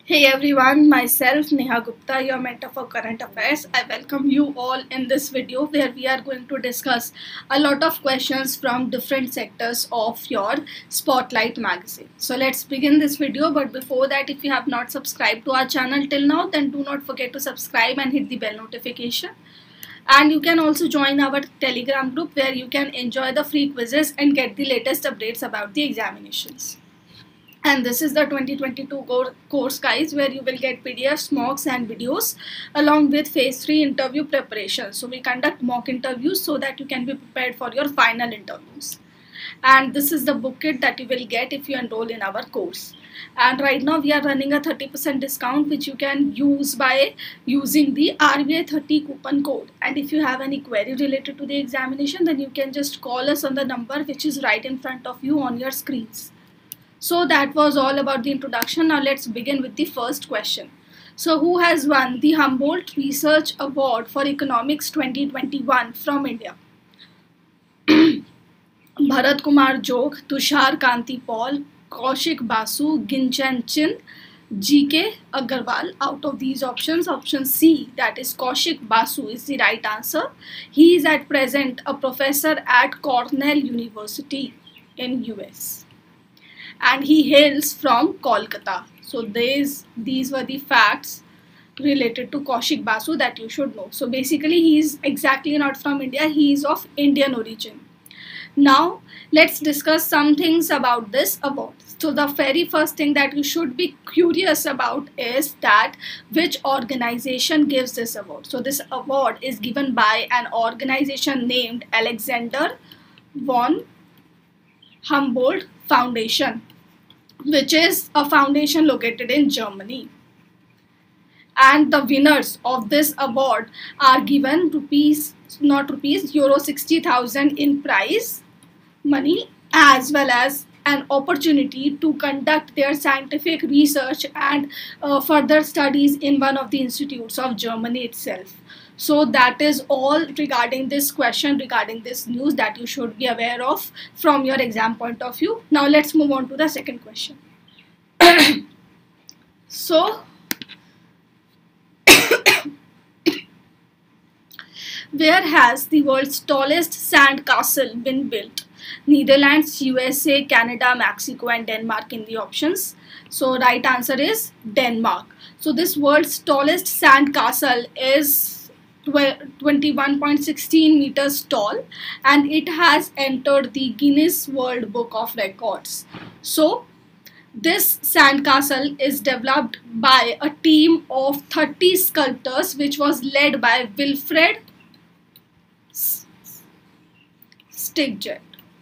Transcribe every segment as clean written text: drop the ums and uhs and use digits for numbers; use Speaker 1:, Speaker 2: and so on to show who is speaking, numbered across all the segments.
Speaker 1: Hey everyone, myself Neha Gupta, your mentor for current affairs. I welcome you all in this video where we are going to discuss a lot of questions from different sectors of your Spotlight magazine. So let's begin this video, but before that, if you have not subscribed to our channel till now, then do not forget to subscribe and hit the bell notification. And you can also join our Telegram group where you can enjoy the free quizzes and get the latest updates about the examinations. And this is the 2022 course, guys, where you will get PDFs, mocks and videos along with phase 3 interview preparation. So we conduct mock interviews so that you can be prepared for your final interviews. And this is the book kit that you will get if you enroll in our course. And right now we are running a 30% discount which you can use by using the RBI 30 coupon code. And if you have any query related to the examination, then you can just call us on the number which is right in front of you on your screens. So that was all about the introduction. Now let's begin with the first question. So who has won the Humboldt Research Award for Economics 2021 from India? Bharat Kumar Jog, Tushar Kanti Paul, Kaushik Basu, Ginchen Chin, GK Agarwal. Out of these options, option C, that is Kaushik Basu, is the right answer. He is at present a professor at Cornell University in US. And he hails from Kolkata. So these were the facts related to Kaushik Basu that you should know. So basically he is exactly not from India, he is of Indian origin. Now let's discuss some things about this award. So the very first thing that you should be curious about is that which organization gives this award. So this award is given by an organization named Alexander von Humboldt Foundation, which is a foundation located in Germany. And the winners of this award are given euro 60,000 in prize money, as well as an opportunity to conduct their scientific research and further studies in one of the institutes of Germany itself. So that is all regarding this question, regarding this news that you should be aware of from your exam point of view. Now let's move on to the second question. So where has the world's tallest sand castle been built? Netherlands, USA, Canada, Mexico and Denmark in the options. So right answer is Denmark. So this world's tallest sand castle is 21.16 meters tall and it has entered the Guinness World Book of Records. So this sandcastle is developed by a team of 30 sculptors which was led by Wilfred Stigjet,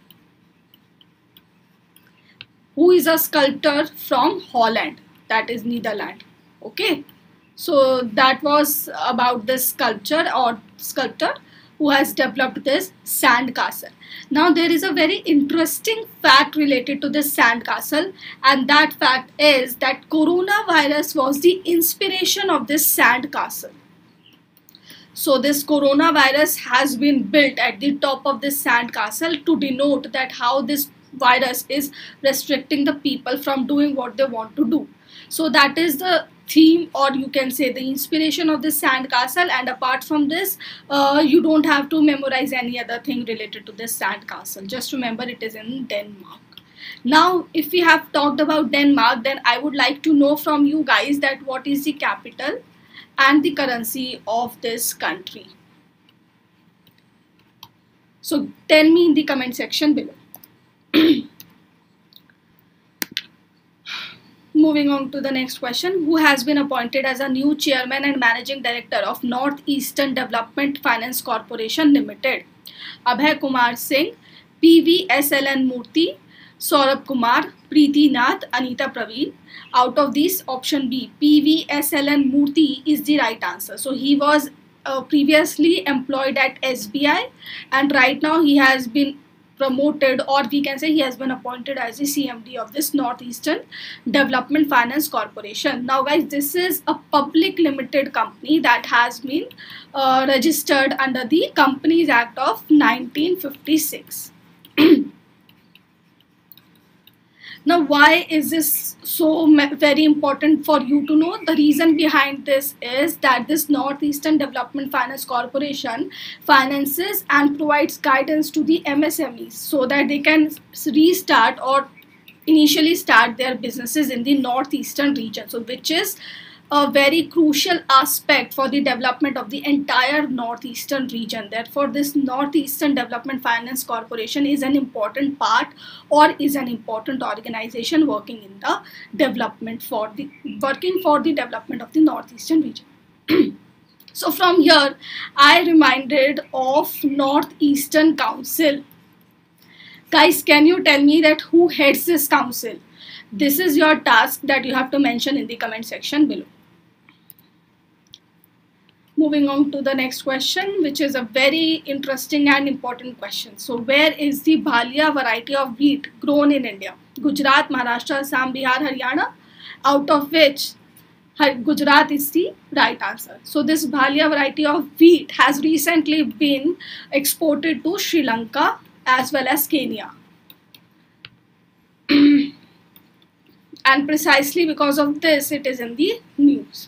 Speaker 1: who is a sculptor from Holland, that is Netherlands. Okay. So that was about this sculptor who has developed this sand castle. Now there is a very interesting fact related to this sand castle, and that fact is that coronavirus was the inspiration of this sand castle. So this coronavirus has been built at the top of this sand castle to denote that how this virus is restricting the people from doing what they want to do. So that is the theme, or you can say the inspiration of this sand castle. And apart from this, you don't have to memorize any other thing related to this sand castle. Just remember it is in Denmark. Now if we have talked about Denmark, then I would like to know from you guys that what is the capital and the currency of this country. So tell me in the comment section below. Moving on to the next question. Who has been appointed as a new chairman and managing director of Northeastern Development Finance Corporation Limited? Abhay Kumar Singh, PVSLN Murthy, Saurabh Kumar, Preeti Nath, Anita Praveen. Out of these, option B, PVSLN Murthy is the right answer. So he was previously employed at SBI and right now he has been promoted, or we can say he has been appointed as the CMD of this Northeastern Development Finance Corporation. Now guys, this is a public limited company that has been registered under the Companies Act of 1956. Now, why is this so very important for you to know? The reason behind this is that this Northeastern Development Finance Corporation finances and provides guidance to the MSMEs so that they can restart or initially start their businesses in the Northeastern region. So, which is a very crucial aspect for the development of the entire Northeastern region. Therefore, this Northeastern Development Finance Corporation is an important part or is an important organization working in the development for the development of the Northeastern region. So from here, I reminded of Northeastern Council. Guys, can you tell me that who heads this council? This is your task that you have to mention in the comment section below. Moving on to the next question, which is a very interesting and important question. So, where is the Bhalia variety of wheat grown in India? Gujarat, Maharashtra, Assam, Bihar, Haryana, out of which Gujarat is the right answer. So, this Bhalia variety of wheat has recently been exported to Sri Lanka as well as Kenya. And precisely because of this, it is in the news.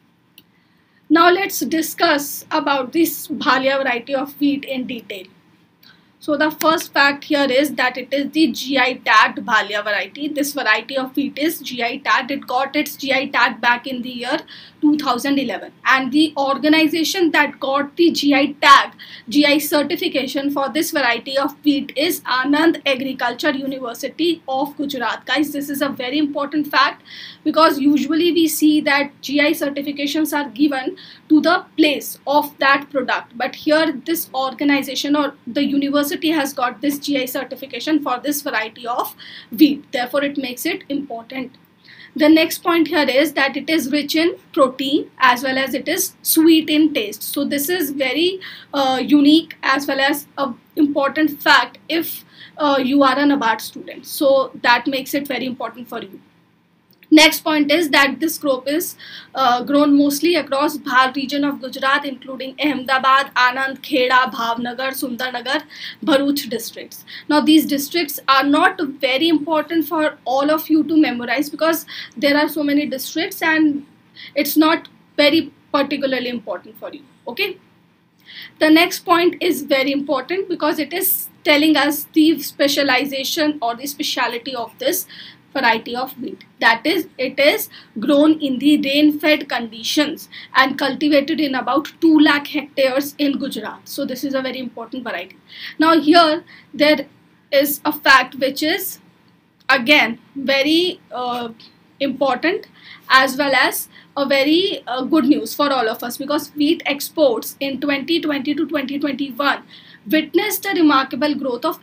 Speaker 1: Now let's discuss about this Bhalia variety of wheat in detail. So the first fact here is that it is the GI tagged Bhalia variety. This variety of wheat is GI tagged. It got its GI tag back in the year 2011, and the organization that got the GI tag, GI certification for this variety of wheat is Anand Agriculture University of Gujarat. Guys, this is a very important fact because usually we see that GI certifications are given to the place of that product, but here this organization or the university has got this GI certification for this variety of wheat. Therefore, it makes it important. The next point here is that it is rich in protein as well as it is sweet in taste. So this is very unique as well as an important fact if you are an NABARD student. So that makes it very important for you. Next point is that this crop is grown mostly across Bhal region of Gujarat, including Ahmedabad, Anand, Kheda, Bhavnagar, Sundarnagar, Bharuch districts. Now these districts are not very important for all of you to memorize because there are so many districts and it's not very particularly important for you. Okay. The next point is very important because it is telling us the specialization or the speciality of this variety of wheat. That is, it is grown in the rain-fed conditions and cultivated in about 2 lakh hectares in Gujarat. So this is a very important variety. Now here there is a fact which is again very important as well as a very good news for all of us, because wheat exports in 2020 to 2021 witnessed a remarkable growth of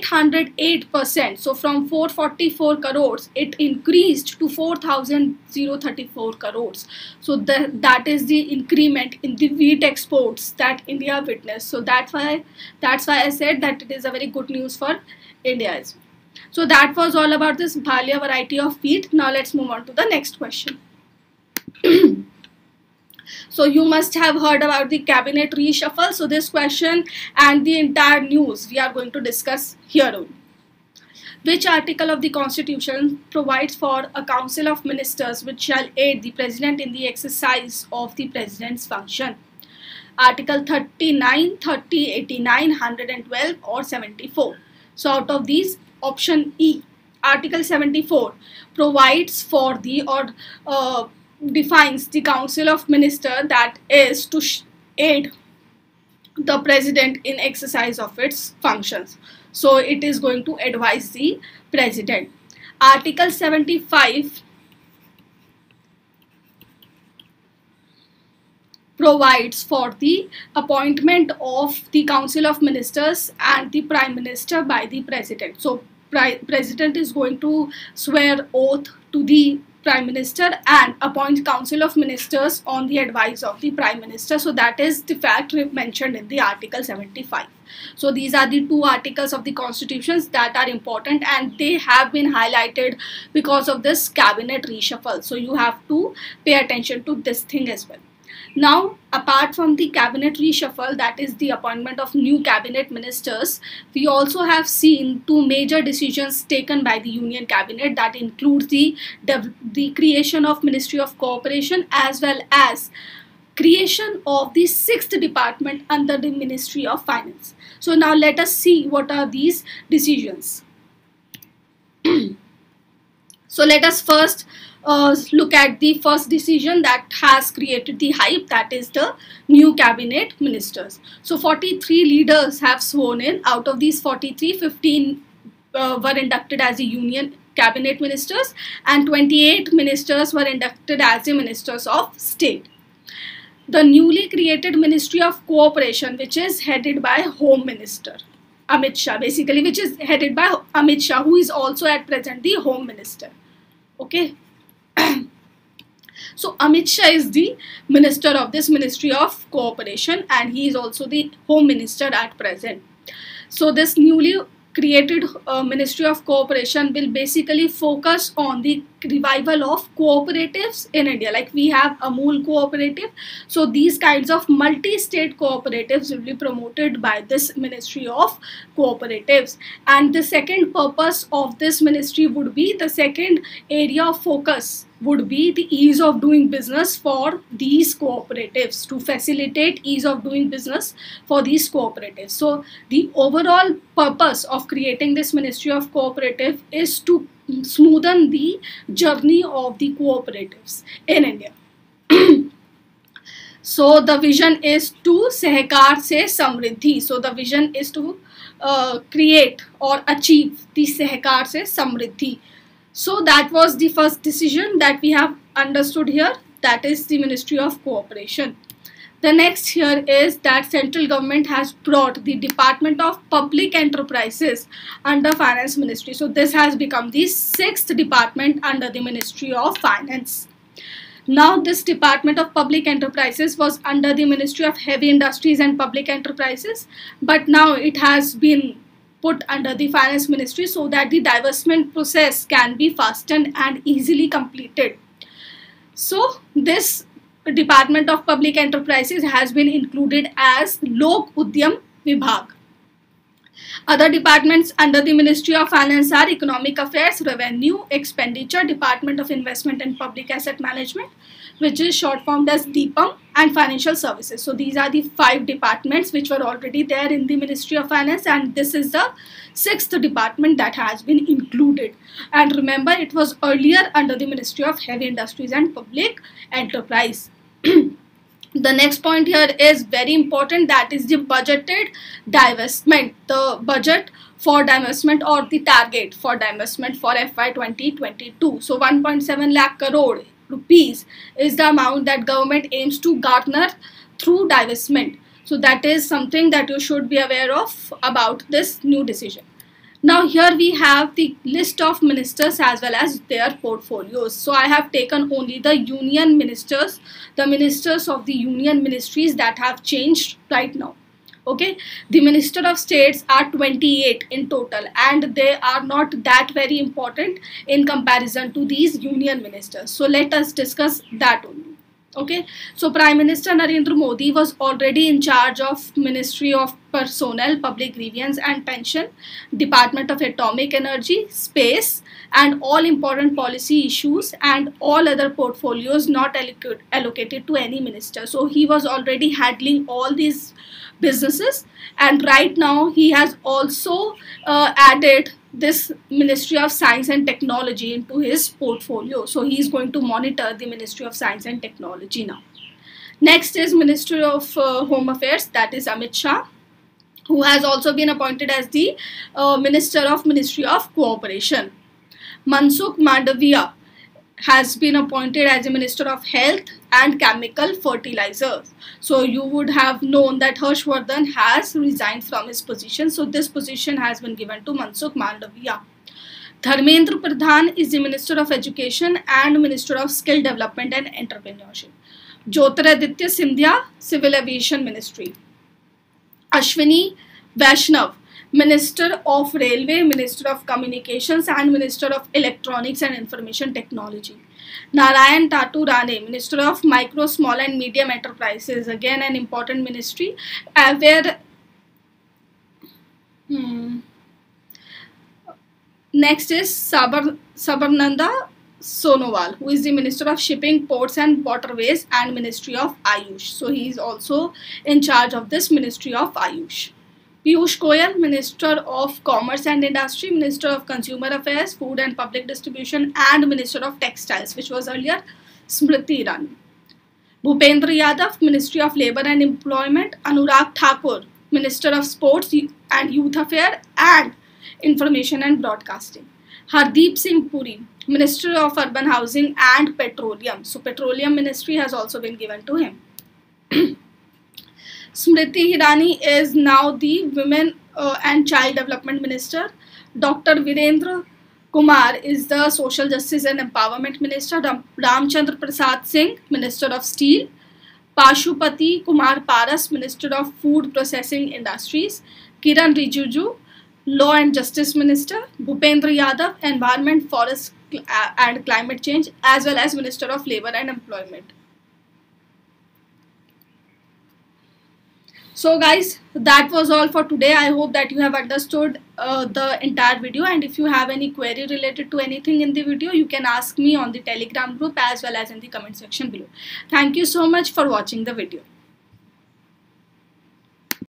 Speaker 1: 808%. So from 444 crores, it increased to 4,034 crores. So that is the increment in the wheat exports that India witnessed. So that's why I said that it is a very good news for India as well. So that was all about this Bhalia variety of wheat. Now let's move on to the next question. So you must have heard about the cabinet reshuffle. So this question and the entire news we are going to discuss here only. Which article of the Constitution provides for a council of ministers which shall aid the president in the exercise of the president's function? Article 39, 30, 89, 112 or 74. So out of these, option E, Article 74 provides for the or defines the council of minister that is to aid the president in exercise of its functions. So it is going to advise the president. Article 75 provides for the appointment of the council of ministers and the prime minister by the president. So president is going to swear oath to the prime minister and appoint council of ministers on the advice of the prime minister. So that is the fact mentioned in the article 75. So these are the two articles of the constitutions that are important and they have been highlighted because of this cabinet reshuffle. So you have to pay attention to this thing as well. Now, apart from the cabinet reshuffle, that is the appointment of new cabinet ministers, we also have seen two major decisions taken by the Union Cabinet that includes the creation of Ministry of Cooperation as well as creation of the sixth department under the Ministry of Finance. So now let us see what are these decisions. So let us first look at the first decision that has created the hype, that is the new cabinet ministers. So 43 leaders have sworn in. Out of these 43, 15 were inducted as the Union cabinet ministers and 28 ministers were inducted as the ministers of state. The newly created Ministry of Cooperation, which is headed by Home Minister Amit Shah, basically, which is headed by Amit Shah, who is also at present the Home Minister. Okay. So Amit Shah is the minister of this Ministry of Cooperation and he is also the Home Minister at present. So this newly created Ministry of Cooperation will basically focus on the revival of cooperatives in India. Like we have Amul Cooperative. So these kinds of multi-state cooperatives will be promoted by this Ministry of Cooperatives. And the second purpose of this ministry would be, the second area of focus would be the ease of doing business for these cooperatives, to facilitate ease of doing business for these cooperatives. So the overall purpose of creating this Ministry of Cooperative is to smoothen the journey of the cooperatives in India. So the vision is to Sehkar se Samriddhi. So the vision is to create or achieve the Sehkar se Samriddhi. So that was the first decision that we have understood here, that is the Ministry of Cooperation. The next here is that central government has brought the Department of Public Enterprises under Finance Ministry. So this has become the sixth department under the Ministry of Finance. Now this Department of Public Enterprises was under the Ministry of Heavy Industries and Public Enterprises, but now it has been put under the Finance Ministry so that the divestment process can be fastened and easily completed. So this Department of Public Enterprises has been included as Lok Udyam Vibhag. Other departments under the Ministry of Finance are Economic Affairs, Revenue, Expenditure, Department of Investment and Public Asset Management, which is short formed as DIPAM, and Financial Services. So these are the 5 departments which were already there in the Ministry of Finance, and this is the 6th department that has been included. And remember, it was earlier under the Ministry of Heavy Industries and Public Enterprise. The next point here is very important, that is the budgeted divestment. The budget for divestment or the target for divestment for FY 2022. So 1.7 lakh crore rupees is the amount that government aims to garner through divestment. So that is something that you should be aware of about this new decision. Now here we have the list of ministers as well as their portfolios. So I have taken only the union ministers, the ministers of the union ministries that have changed right now. Okay, the Minister of States are 28 in total and they are not that very important in comparison to these union ministers. So let us discuss that only. Okay, so Prime Minister Narendra Modi was already in charge of Ministry of Personnel, Public Grievance and Pension, Department of Atomic Energy, Space and all important policy issues and all other portfolios not allocated to any minister. So he was already handling all these businesses, and right now he has also added this Ministry of Science and Technology into his portfolio. So he is going to monitor the Ministry of Science and Technology now. Next is Ministry of Home Affairs, that is Amit Shah, who has also been appointed as the Minister of Ministry of Cooperation. Mansukh Mandaviya has been appointed as a Minister of Health and Chemical Fertilizers. So you would have known that Harshvardhan has resigned from his position. So this position has been given to Mansukh Mandaviya. Dharmendra Pradhan is the Minister of Education and Minister of Skill Development and Entrepreneurship. Jyotiraditya Scindia, Civil Aviation Ministry. Ashwini Vaishnav Minister of Railway, Minister of Communications, and Minister of Electronics and Information Technology. Narayan Tatu Rane, Minister of Micro, Small and Medium Enterprises, again an important ministry, where next is Sabarnanda Sonowal, who is the Minister of Shipping, Ports and Waterways and Ministry of Ayush. So he is also in charge of this Ministry of Ayush. Piyush Goyal, Minister of Commerce and Industry, Minister of Consumer Affairs, Food and Public Distribution, and Minister of Textiles, which was earlier Smriti Irani. Bhupendra Yadav, Ministry of Labour and Employment. Anurag Thakur, Minister of Sports and Youth Affairs and Information and Broadcasting. Hardeep Singh Puri, Minister of Urban Housing and Petroleum. So Petroleum Ministry has also been given to him. Smriti Irani is now the Women and Child Development Minister. Dr. Virendra Kumar is the Social Justice and Empowerment Minister. Ramchandra Prasad Singh, Minister of Steel. Pashupati Kumar Paras, Minister of Food Processing Industries. Kiran Rijiju, Law and Justice Minister. Bhupendra Yadav, Environment, Forest and Climate Change, as well as Minister of Labour and Employment. So guys, that was all for today. I hope that you have understood the entire video, and if you have any query related to anything in the video, you can ask me on the Telegram group as well as in the comment section below. Thank you so much for watching the video.